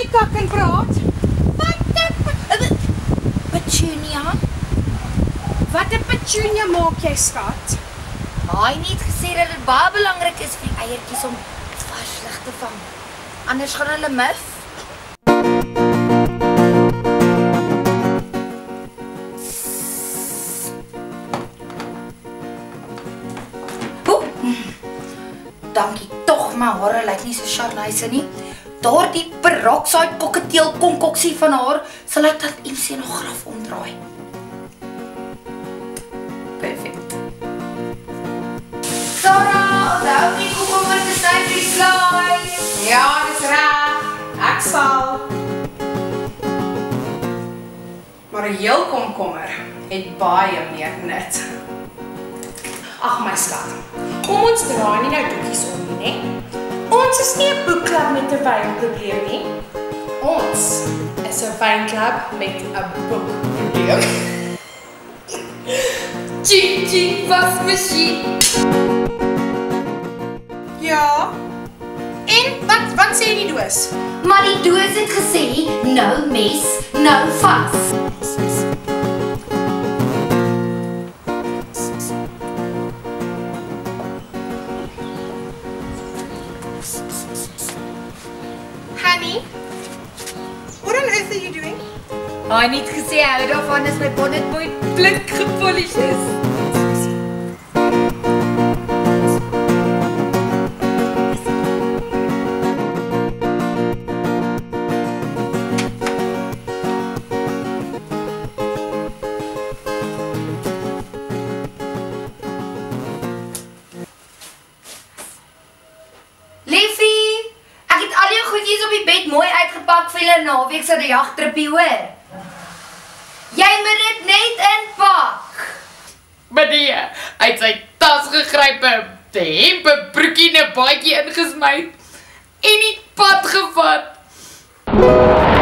Hanne Kakkenpraat. Petunia? Wat 'n petunia maak jy, skat? Hy het net gesê dat dit baie belangrik is vir die eiertjies om vars lig te vang. Anders gaan hulle mif. Dankie tog, my hare lyk nie so Charlene nie. Daardie peroxide cocktail konkoksie van haar sal ek dat MC nog graf omdraai. Perfect. Sarah, onthou nie komkommer te sny vir die slaai. Ja, dis reg. Ek sal. Maar 'n heel komkommer het baie meer nut. Ag my skat. Kom ons draai nie nou doekies om nie, né? Ons is nie 'n boekklub met 'n wynprobleem nie. Ons is 'n wynklub met 'n boekprobleem. Ching wasmasjien. Ja. En wat sê die doos? Maar die doos het gesê, nou mes, nou vas. Hanne, what on earth are you doing? Hy het net gesê, hou daarvan as my bonnet mooi blink gepolish is. Liefie, ek het al jou goedjies op die bed mooi uitgepak vir julle naweek se jagtrippie, hoor. Jy moet dit net inpak. Meneer, hy het sy tas gegryp, 'n hemp, 'n broekie en 'n baadjie ingesmy en die pad gevat.